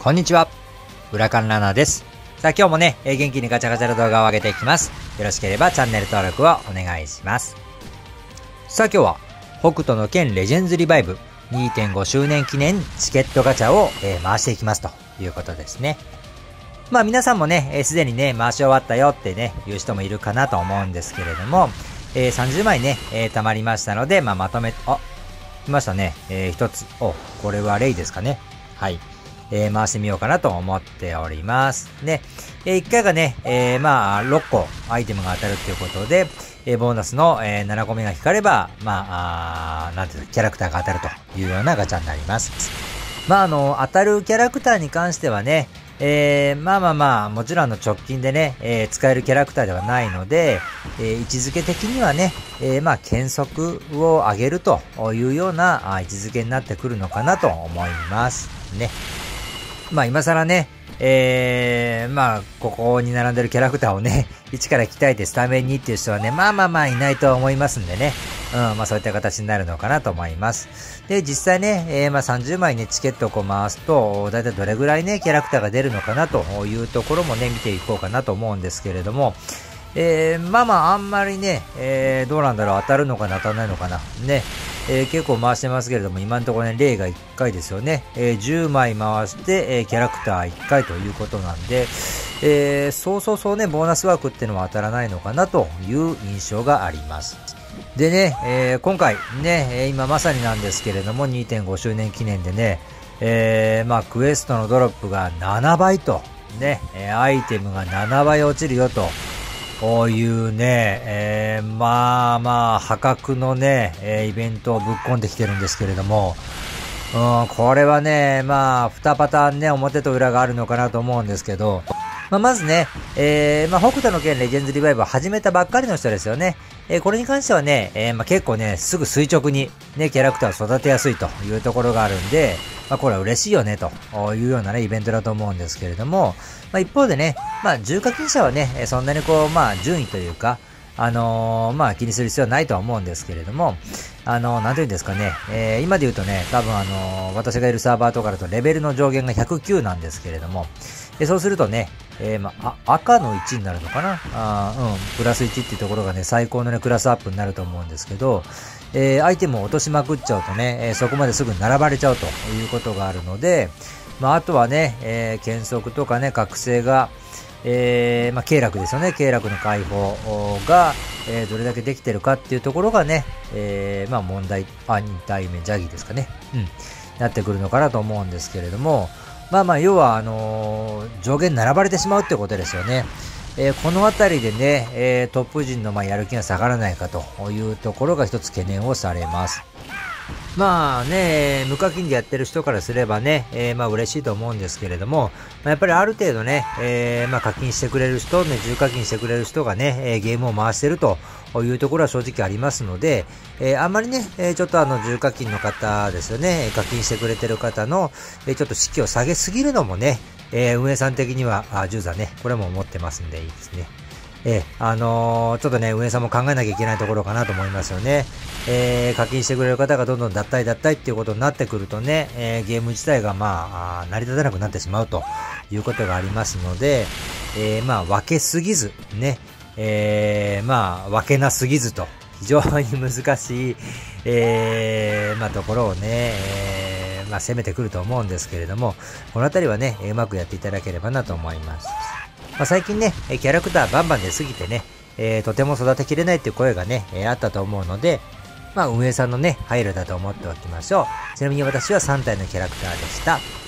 こんにちは。裏カンラナです。さあ今日もね、元気にガチャガチャの動画を上げていきます。よろしければチャンネル登録をお願いします。さあ今日は、北斗の拳レジェンズリバイブ 2.5 周年記念チケットガチャを、回していきますということですね。まあ皆さんもね、すでにね、回し終わったよってね、言う人もいるかなと思うんですけれども、30枚ね、貯まりましたので、まとめ、来ましたね。一つ。これはレイですかね。はい。回してみようかなと思っております。で、1回がね、6個アイテムが当たるっていうことで、ボーナスの、7個目が引かれば、なんていうの、キャラクターが当たるというようなガチャになります。当たるキャラクターに関してはね、もちろん直近でね、使えるキャラクターではないので、位置づけ的にはね、検索を上げるというような位置づけになってくるのかなと思いますね。今更ね、ここに並んでるキャラクターをね、一から鍛えてスタメンにっていう人はね、いないと思いますんでね。そういった形になるのかなと思います。で、実際ね、30枚ね、チケットを回すと、だいたいどれぐらいね、キャラクターが出るのかなというところもね、見ていこうかなと思うんですけれども、あんまりね、どうなんだろう、当たるのかな、当たらないのかな。ね。結構回してますけれども、今のところね、例が1回ですよね。10枚回して、キャラクター1回ということなんで、そうね、ボーナス枠っていうのは当たらないのかなという印象があります。でね、今回ね、今まさになんですけれども、2.5 周年記念でね、クエストのドロップが7倍と、ね、アイテムが7倍落ちるよと、こういうね、破格のね、イベントをぶっ込んできてるんですけれども、これはね、2パターンね、表と裏があるのかなと思うんですけど、まずね、北斗の拳レジェンズリバイブを始めたばっかりの人ですよね。これに関してはね、結構ね、すぐ垂直にね、キャラクターを育てやすいというところがあるんで、これは嬉しいよね、というようなね、イベントだと思うんですけれども、一方でね、重課金者はね、そんなに順位というか、気にする必要はないとは思うんですけれども、なんていうんですかね、今で言うとね、多分私がいるサーバーとかだとレベルの上限が109なんですけれども、そうするとね、赤の1になるのかなプラス1っていうところがね、最高のね、クラスアップになると思うんですけど、アイテムを落としまくっちゃうとね、そこまですぐ並ばれちゃうということがあるので、あとはね、検測とかね、覚醒が、経絡ですよね。経絡の解放が、どれだけできてるかっていうところがね、問題、2体目、ジャギですかね。なってくるのかなと思うんですけれども、要は、上限並ばれてしまうってことですよね。このあたりでね、トップ陣のやる気が下がらないかというところが一つ懸念をされます。無課金でやってる人からすればね、嬉しいと思うんですけれども、やっぱりある程度ね、課金してくれる人、重課金してくれる人がね、ゲームを回してるというところは正直ありますので、あんまりね、ちょっと重課金の方ですよね、課金してくれてる方の、ちょっと士気を下げすぎるのもね、運営さん的には、ジューザーね、これも思ってますんでいいですね。ちょっとね、運営さんも考えなきゃいけないところかなと思いますよね。課金してくれる方がどんどん脱退っていうことになってくるとね、ゲーム自体が成り立たなくなってしまうということがありますので、分けすぎず、ね、分けなすぎずと、非常に難しい、ところをね、攻めてくると思うんですけれども、このあたりはね、うまくやっていただければなと思います。最近ね、キャラクターバンバン出すぎてね、とても育てきれないっていう声がね、あったと思うので、運営さんのね、配慮だと思っておきましょう。ちなみに私は3体のキャラクターでした。